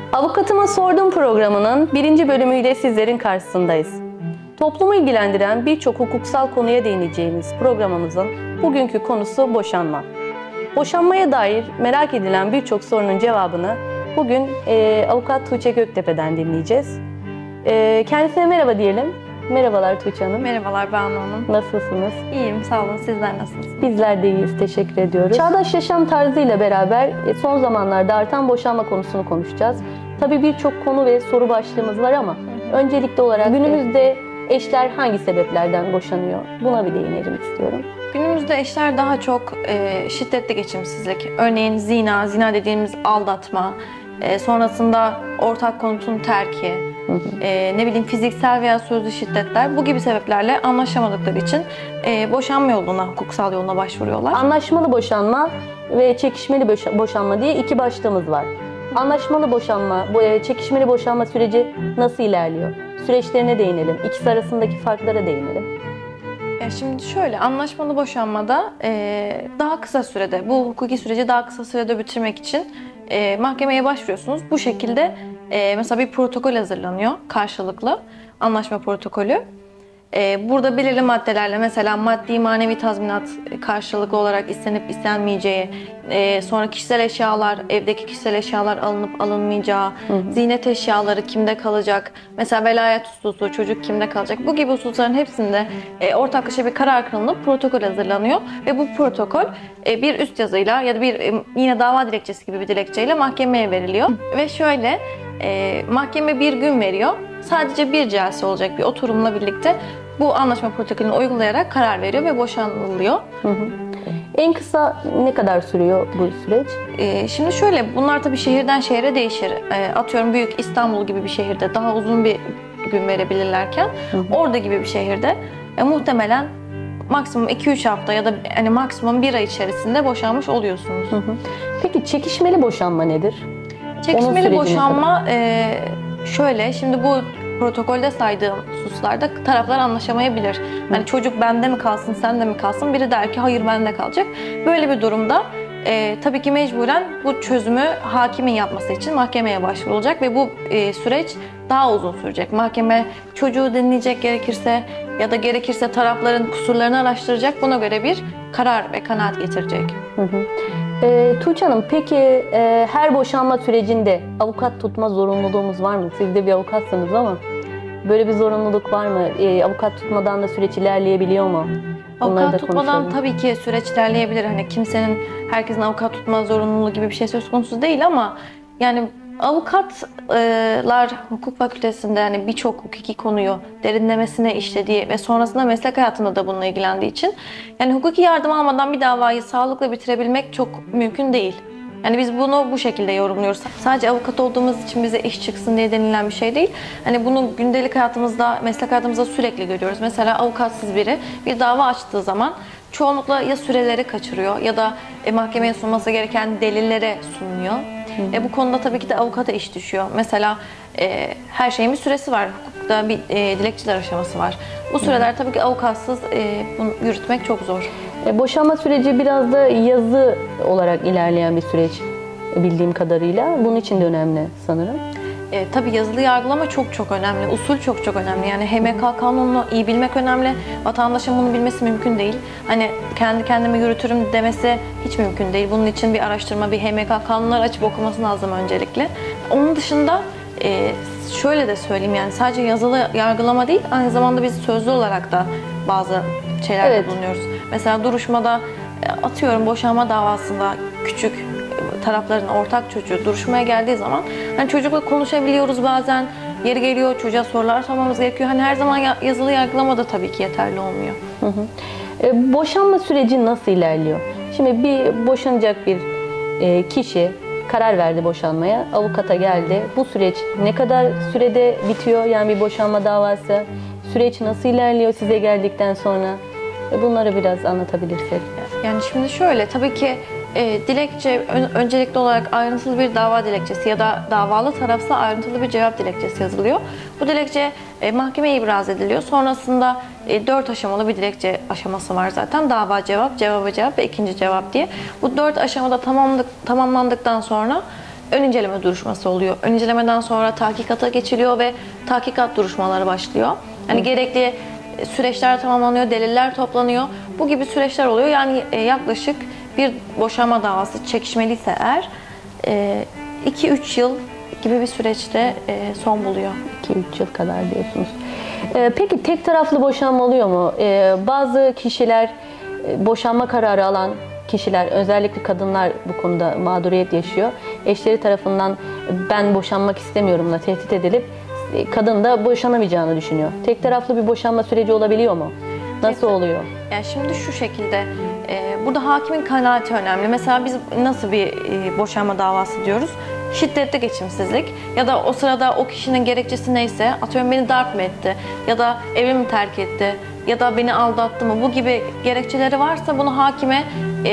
Avukatıma Sordum programının 1. bölümüyle sizlerin karşısındayız. Toplumu ilgilendiren birçok hukuksal konuya değineceğimiz programımızın bugünkü konusu boşanma. Boşanmaya dair merak edilen birçok sorunun cevabını bugün Avukat Tuğçe Göktepe'den dinleyeceğiz. Kendisine merhaba diyelim. Merhabalar Tuğçe Hanım. Merhabalar Banu Hanım. Nasılsınız? İyiyim, sağ olun. Sizler nasılsınız? Bizler de iyiyiz, teşekkür ediyoruz. Çağdaş yaşam tarzıyla beraber son zamanlarda artan boşanma konusunu konuşacağız. Tabii birçok konu ve soru başlığımız var ama öncelikli olarak günümüzde eşler hangi sebeplerden boşanıyor? Buna bir değinelim istiyorum. Günümüzde eşler daha çok şiddetli geçimsizlik, örneğin zina dediğimiz aldatma, sonrasında ortak konutun terki, ne bileyim fiziksel veya sözlü şiddetler, bu gibi sebeplerle anlaşamadıkları için boşanma yoluna, hukuksal yoluna başvuruyorlar. Anlaşmalı boşanma ve çekişmeli boşanma diye iki başlığımız var. Anlaşmalı boşanma, çekişmeli boşanma süreci nasıl ilerliyor? Süreçlerine değinelim, ikisi arasındaki farklara değinelim. Şimdi şöyle, anlaşmalı boşanmada daha kısa sürede, bu hukuki süreci daha kısa sürede bitirmek için mahkemeye başvuruyorsunuz. Bu şekilde mesela bir protokol hazırlanıyor, karşılıklı anlaşma protokolü. Burada belirli maddelerle, mesela maddi manevi tazminat karşılıklı olarak istenip istenmeyeceği, sonra kişisel eşyalar, evdeki kişisel eşyalar alınıp alınmayacağı, ziynet eşyaları kimde kalacak, mesela velayet hususu, çocuk kimde kalacak, bu gibi hususların hepsinde ortaklaşa bir karar kılınıp protokol hazırlanıyor ve bu protokol bir üst yazıyla ya da bir yine dava dilekçesi gibi bir dilekçeyle mahkemeye veriliyor. Ve şöyle, mahkeme bir gün veriyor. Sadece bir celse olacak bir oturumla birlikte bu anlaşma protokolünü uygulayarak karar veriyor ve boşanılıyor. En kısa ne kadar sürüyor bu süreç? Şimdi şöyle, bunlar tabii şehirden şehre değişir. Atıyorum büyük İstanbul gibi bir şehirde daha uzun bir gün verebilirlerken orada gibi bir şehirde muhtemelen maksimum 2-3 hafta ya da hani maksimum 1 ay içerisinde boşanmış oluyorsunuz. Peki çekişmeli boşanma nedir? Çekişmeli boşanma şöyle, şimdi bu protokolde saydığım hususlarda taraflar anlaşamayabilir. Hani çocuk bende mi kalsın, sende mi kalsın? Biri der ki hayır bende kalacak. Böyle bir durumda tabii ki mecburen bu çözümü hakimin yapması için mahkemeye başvurulacak ve bu süreç daha uzun sürecek. Mahkeme çocuğu dinleyecek gerekirse ya da gerekirse tarafların kusurlarını araştıracak. Buna göre bir karar ve kanaat getirecek. Tuğçe Hanım, peki her boşanma sürecinde avukat tutma zorunluluğumuz var mı? Siz de bir avukatsınız ama böyle bir zorunluluk var mı? Avukat tutmadan da süreç ilerleyebiliyor mu? Avukat tutmadan tabii ki süreç ilerleyebilir. Hani herkesin avukat tutma zorunluluğu gibi bir şey söz konusu değil ama yani avukatlar hukuk fakültesinde yani birçok hukuki konuyu derinlemesine işlediği ve sonrasında meslek hayatında da bununla ilgilendiği için yani hukuki yardım almadan bir davayı sağlıkla bitirebilmek çok mümkün değil. Yani biz bunu bu şekilde yorumluyoruz. Sadece avukat olduğumuz için bize iş çıksın diye denilen bir şey değil. Hani bunu gündelik hayatımızda, meslek hayatımızda sürekli görüyoruz. Mesela avukatsız biri bir dava açtığı zaman çoğunlukla ya süreleri kaçırıyor ya da mahkemeye sunması gereken delillere sunmuyor. Bu konuda tabii ki de avukata iş düşüyor. Mesela her şeyin bir süresi var. Hukukta bir dilekçeler aşaması var. Bu süreler tabii ki avukatsız bunu yürütmek çok zor. Boşanma süreci biraz da yazı olarak ilerleyen bir süreç bildiğim kadarıyla. Bunun için de önemli sanırım. Tabii yazılı yargılama çok önemli. Usul çok önemli. Yani HMK kanununu iyi bilmek önemli. Vatandaşın bunu bilmesi mümkün değil. Hani kendi kendime yürütürüm demesi hiç mümkün değil. Bunun için bir araştırma, bir HMK kanunları açıp okuması lazım öncelikle. Onun dışında şöyle de söyleyeyim, yani sadece yazılı yargılama değil, aynı zamanda biz sözlü olarak da bazı şeylerde bulunuyoruz. Mesela duruşmada atıyorum boşanma davasında küçük tarafların ortak çocuğu duruşmaya geldiği zaman hani çocukla konuşabiliyoruz bazen. Yeri geliyor çocuğa sorular sormamız gerekiyor. Hani her zaman yazılı yargılama da tabii ki yeterli olmuyor. Boşanma süreci nasıl ilerliyor? Şimdi bir boşanacak bir kişi karar verdi boşanmaya, avukata geldi. Bu süreç ne kadar sürede bitiyor? Yani bir boşanma davası süreç nasıl ilerliyor size geldikten sonra? Bunları biraz anlatabilirsek. Yani şimdi şöyle, tabii ki dilekçe öncelikli olarak ayrıntılı bir dava dilekçesi ya da davalı tarafsa ayrıntılı bir cevap dilekçesi yazılıyor. Bu dilekçe mahkemeye ibraz ediliyor. Sonrasında 4 aşamalı bir dilekçe aşaması var zaten. Dava cevap, cevaba cevap ve ikinci cevap diye. Bu 4 aşamada tamamlandıktan sonra ön inceleme duruşması oluyor. Ön incelemeden sonra tahkikata geçiliyor ve tahkikat duruşmaları başlıyor. Yani gerekli süreçler tamamlanıyor, deliller toplanıyor. Bu gibi süreçler oluyor. Yani yaklaşık bir boşanma davası çekişmeliyse eğer 2-3 yıl gibi bir süreçte son buluyor. 2-3 yıl kadar diyorsunuz. Peki tek taraflı boşanma oluyor mu? Bazı kişiler, boşanma kararı alan kişiler, özellikle kadınlar bu konuda mağduriyet yaşıyor. Eşleri tarafından ben boşanmak istemiyorumla tehdit edilip kadın da boşanamayacağını düşünüyor. Tek taraflı bir boşanma süreci olabiliyor mu? Nasıl oluyor? Yani şimdi şu şekilde, burada hakimin kanaati önemli. Mesela biz nasıl bir boşanma davası diyoruz? Şiddetli geçimsizlik ya da o sırada o kişinin gerekçesi neyse, atıyorum beni darp mı etti ya da evimi terk etti ya da beni aldattı mı, bu gibi gerekçeleri varsa bunu hakime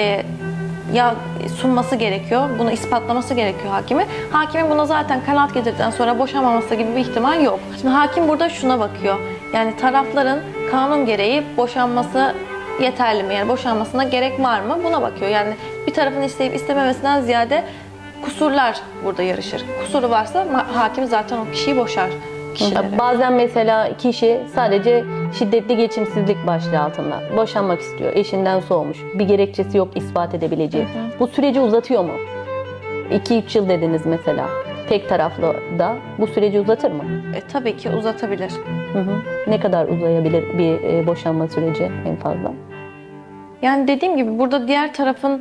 ya sunması gerekiyor, bunu ispatlaması gerekiyor hakime. Hakimin buna zaten kanaat getirdikten sonra boşanmaması gibi bir ihtimal yok. Şimdi hakim burada şuna bakıyor, yani tarafların kanun gereği boşanması yeterli mi? Yani boşanmasına gerek var mı? Buna bakıyor. Yani bir tarafın isteyip istememesinden ziyade kusurlar burada yarışır. Kusuru varsa hakim zaten o kişiyi boşar. Kişileri. Bazen mesela kişi sadece şiddetli geçimsizlik başlığı altında boşanmak istiyor. Eşinden soğumuş. Bir gerekçesi yok ispat edebileceği. Bu süreci uzatıyor mu? 2-3 yıl dediniz mesela. Tek taraflı da bu süreci uzatır mı? Tabii ki uzatabilir. Ne kadar uzayabilir bir boşanma süreci en fazla? Yani dediğim gibi burada diğer tarafın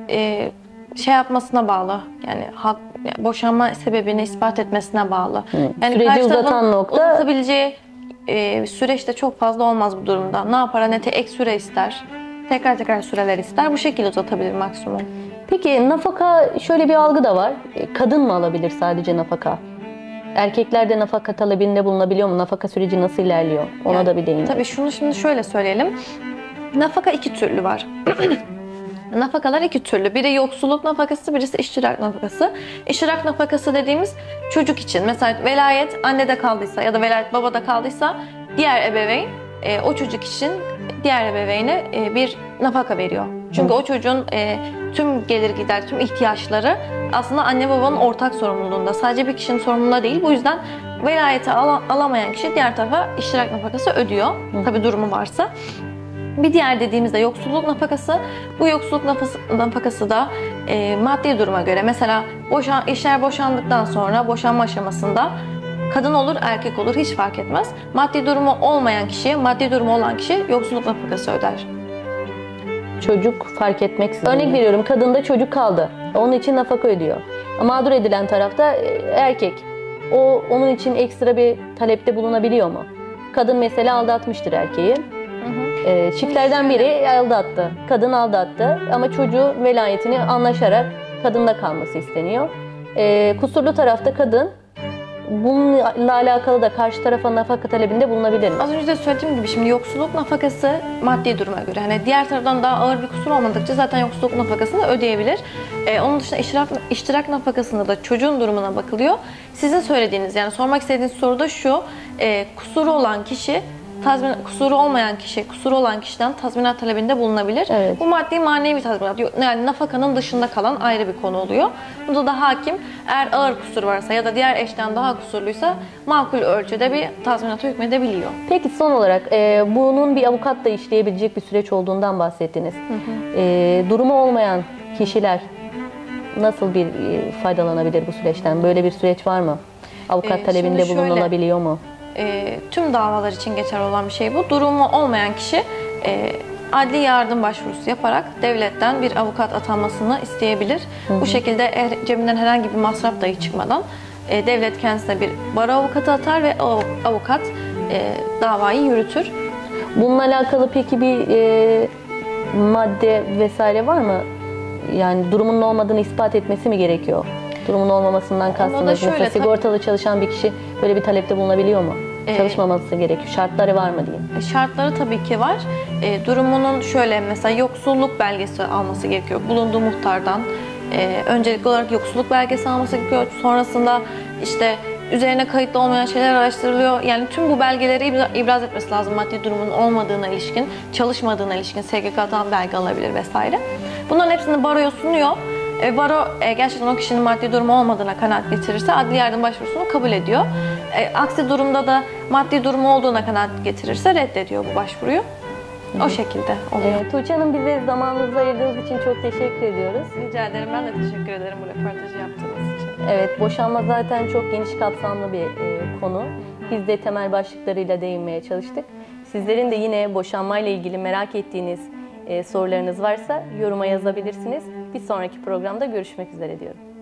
şey yapmasına bağlı. Yani boşanma sebebini ispat etmesine bağlı. Yani süreci uzatan nokta uzatabileceği süreç de çok fazla olmaz bu durumda. Ne yapar? Hani ek süre ister. Tekrar süreler ister. Bu şekilde uzatabilir maksimum. Peki nafaka, şöyle bir algı da var. Kadın mı alabilir sadece nafaka? Erkekler de nafaka talebinde bulunabiliyor mu? Nafaka süreci nasıl ilerliyor? Ona da bir değinelim. Tabii şunu şimdi şöyle söyleyelim. Nafaka iki türlü var. Nafakalar iki türlü. Biri yoksulluk nafakası, birisi iştirak nafakası. İştirak nafakası dediğimiz çocuk için. Mesela velayet annede kaldıysa ya da velayet babada kaldıysa diğer ebeveyn o çocuk için diğer ebeveyne bir nafaka veriyor. Çünkü o çocuğun tüm gelir gider, tüm ihtiyaçları aslında anne babanın ortak sorumluluğunda. Sadece bir kişinin sorumluluğunda değil. Bu yüzden velayeti alamayan kişi diğer tarafa iştirak nafakası ödüyor. Tabii durumu varsa. Bir diğer dediğimizde yoksulluk nafakası. Bu yoksulluk nafakası da maddi duruma göre. Mesela eşler boşandıktan sonra boşanma aşamasında kadın olur, erkek olur hiç fark etmez. Maddi durumu olmayan kişiye, maddi durumu olan kişi yoksulluk nafakası öder. Çocuk fark etmeksizin. Örnek veriyorum, kadında çocuk kaldı. Onun için nafaka ödüyor. Mağdur edilen tarafta erkek. Onun için ekstra bir talepte bulunabiliyor mu? Kadın mesela aldatmıştır erkeği. Çiftlerden biri aldattı. Kadın aldattı ama çocuğu velayetini anlaşarak kadında kalması isteniyor. Kusurlu tarafta kadın. Bununla alakalı da karşı tarafa nafaka talebinde bulunabilir mi? Az önce de söylediğim gibi şimdi yoksulluk nafakası maddi duruma göre. Hani diğer taraftan daha ağır bir kusur olmadıkça zaten yoksulluk nafakasını ödeyebilir. Onun dışında iştirak nafakasında da çocuğun durumuna bakılıyor. Sizin söylediğiniz, yani sormak istediğiniz soru da şu. Kusuru olan kişi kusuru olmayan kişi, kusuru olan kişiden tazminat talebinde bulunabilir. Evet. Bu maddi manevi tazminat, yani nafakanın dışında kalan ayrı bir konu oluyor. Burada da hakim eğer ağır kusur varsa ya da diğer eşten daha kusurluysa makul ölçüde bir tazminata hükmedebiliyor. Peki son olarak bunun bir avukatla işleyebilecek bir süreç olduğundan bahsettiniz. Durumu olmayan kişiler nasıl bir faydalanabilir bu süreçten? Böyle bir süreç var mı? Avukat talebinde bulunulabiliyor mu? Tüm davalar için geçerli olan bir şey bu. Durumu olmayan kişi adli yardım başvurusu yaparak devletten bir avukat atanmasını isteyebilir. Bu şekilde cebinden herhangi bir masraf dahi çıkmadan devlet kendisine bir baro avukatı atar ve o avukat davayı yürütür. Bununla alakalı peki bir madde vesaire var mı? Yani durumunun olmadığını ispat etmesi mi gerekiyor? Durumun olmamasından kastınız mesela sigortalı çalışan bir kişi böyle bir talepte bulunabiliyor mu? Çalışmaması gerekiyor. Şartları var mı diyeyim? Şartları tabii ki var. Durumunun şöyle, mesela yoksulluk belgesi alması gerekiyor. Bulunduğu muhtardan. Öncelikli olarak yoksulluk belgesi alması gerekiyor. Sonrasında işte üzerine kayıtlı olmayan şeyler araştırılıyor. Yani tüm bu belgeleri ibraz etmesi lazım. Maddi durumun olmadığına ilişkin, çalışmadığına ilişkin SGK'dan belge alabilir vesaire. Bunların hepsini baroya sunuyor. Baro gerçekten o kişinin maddi durumu olmadığına kanaat getirirse adli yardım başvurusunu kabul ediyor. Aksi durumda da maddi durumu olduğuna kanaat getirirse reddediyor bu başvuruyu. O şekilde oluyor. Tuğçe Hanım, bize zamanınızı ayırdığınız için çok teşekkür ediyoruz. Rica ederim. Ben de teşekkür ederim bu röportajı yaptığınız için. Evet, boşanma zaten çok geniş kapsamlı bir konu. Biz de temel başlıklarıyla değinmeye çalıştık. Sizlerin de yine boşanmayla ilgili merak ettiğiniz sorularınız varsa yoruma yazabilirsiniz. Bir sonraki programda görüşmek üzere diyorum.